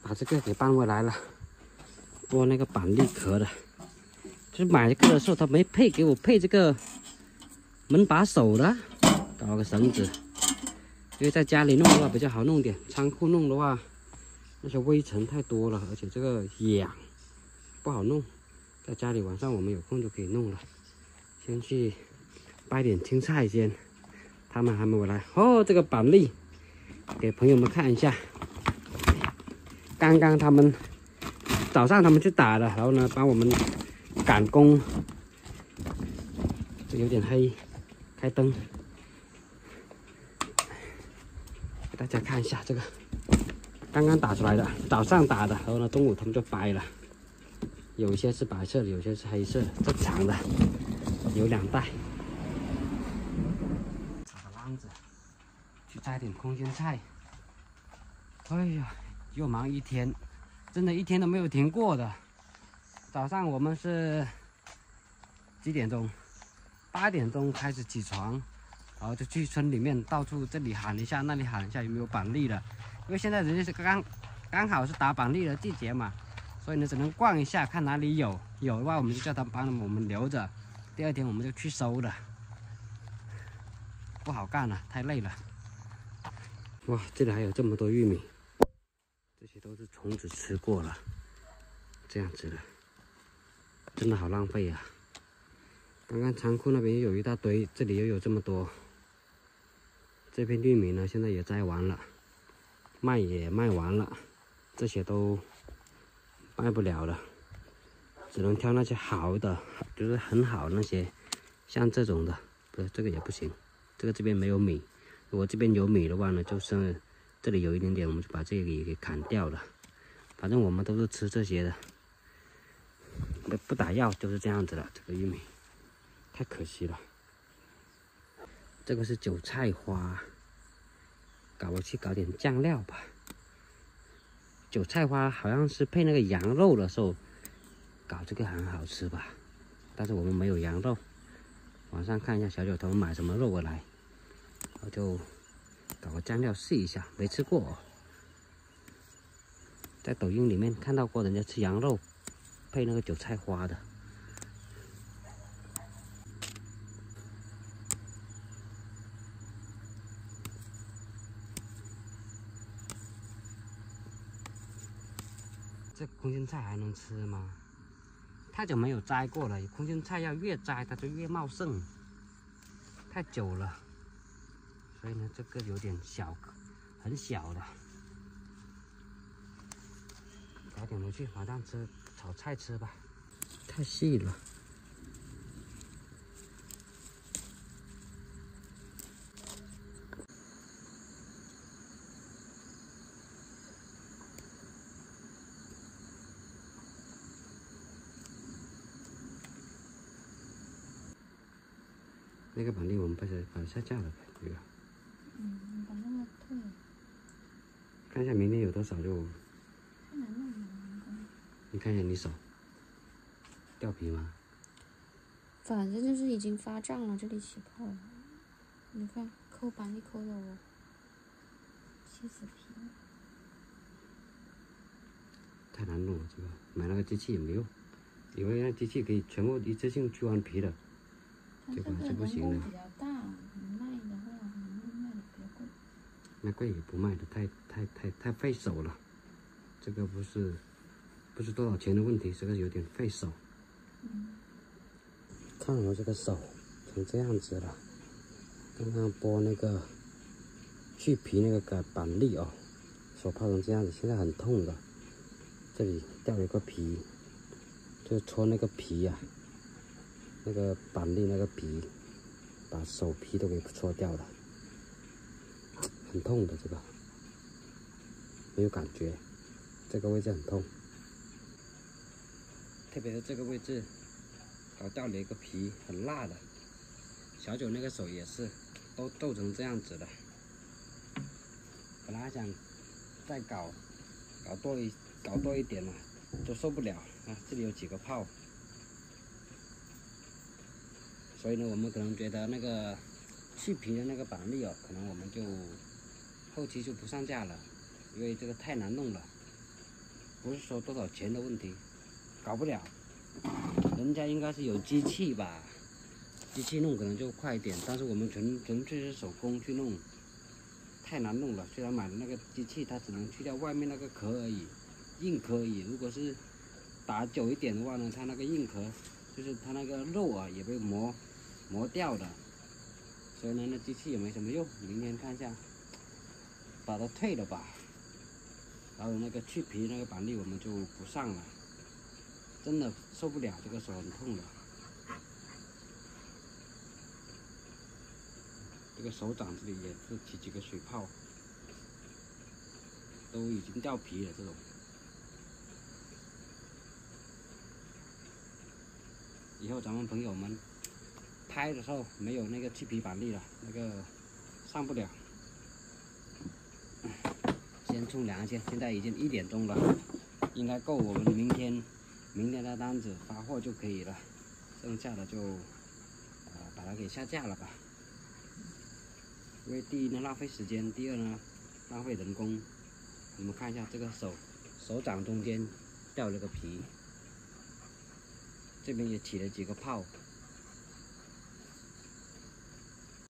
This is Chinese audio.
把这个给搬回来了，剥那个板栗壳的。就是买这个的时候，他没给我配这个门把手的，搞个绳子。因为在家里弄的话比较好弄点，仓库弄的话，那些灰尘太多了，而且这个痒不好弄。在家里晚上我们有空就可以弄了。先去掰点青菜先，他们还没回来。哦，这个板栗给朋友们看一下。刚刚早上他们去打的，然后呢帮我们赶工。这有点黑，开灯给大家看一下这个，刚刚打出来的，早上打的，然后呢中午他们就掰了。有些是白色的，有些是黑色，正常的，有2袋。找个篮子去摘点空心菜。哎呀，又忙一天，真的一天都没有停过的。早上我们是几点钟？8点钟开始起床，然后就去村里面到处这里喊一下，那里喊一下有没有板栗了。因为现在人家是刚好是打板栗的季节嘛。所以呢，只能逛一下，看哪里有的话，我们就叫他帮我们留着。第2天我们就去收了，不好干了，太累了。哇，这里还有这么多玉米，这些都是虫子吃过了，这样子的，真的好浪费啊！刚刚仓库那边也有一大堆，这里又有这么多。这片玉米呢，现在也摘完了，卖也卖完了，这些都卖不了了，只能挑那些好的，就是很好的那些，像这种的，不是这个也不行，这边没有米。如果这边有米的话呢，就是这里有一点点，我们就把这个给砍掉了。反正我们都是吃这些的，不打药就是这样子了。这个玉米太可惜了。这个是韭菜花，我去搞点酱料吧。韭菜花好像是配那个羊肉的时候搞这个很好吃吧，但是我们没有羊肉。网上看一下小九头买什么肉过来，我就搞个酱料试一下，没吃过哦。在抖音里面看到过人家吃羊肉配那个韭菜花的。这空心菜还能吃吗？太久没有摘过了，空心菜要越摘它就越茂盛，太久了，所以呢，这个有点小，很小的，搞点回去，马上炒菜吃吧，太细了。那个板栗我们把它下架了呗，这个。 把那个退了。 看一下明天有多少就。 太难弄了， 你看一下你手，掉皮吗？ 反正就是已经发胀了，这里起泡了。你看，抠板栗抠的我气死皮了。 太难弄了，这个买那个机器也没用，以为那机器可以全部一次性去完皮的。 这个人工比较大，卖的话卖的比较贵。 卖贵也不卖的，太费手了。这个不是多少钱的问题，这个有点费手。看我这个手成这样子了，刚刚剥那个去皮那个板栗哦，手泡成这样子，现在很痛的。这里掉了一个皮，就戳那个皮呀、那个板栗那个皮，把手皮都给戳掉了，很痛的这个，没有感觉，这个位置很痛，特别是这个位置，搞掉了一个皮，很辣的。小九那个手也是，都皱成这样子的。本来还想再搞多一点了，都受不了啊！这里有几个泡。所以呢，我们可能觉得那个去皮的那个板栗哦，可能我们就后期就不上架了，因为这个太难弄了。 不是说多少钱的问题，搞不了。人家应该是有机器吧，机器弄可能就快一点，但是我们纯粹是手工去弄，太难弄了。虽然买的那个机器，它只能去掉外面那个壳而已，硬壳而已。如果是打久一点的话呢，它那个硬壳就是它那个肉啊也被磨掉的，所以呢，那机器也没什么用。明天看一下，把它退了吧。然后那个去皮那个板栗我们就不上了，真的受不了，这个手很痛的。这个手掌这里也是起几个水泡，都已经掉皮了这种。以后咱们朋友们拍的时候没有那个去皮板栗了，那个上不了。先冲凉去，现在已经1点钟了，应该够我们明天的单子发货就可以了，剩下的就把它给下架了吧。因为第一呢浪费时间，第二呢浪费人工。你们看一下这个手掌中间掉了个皮，这边也起了几个泡。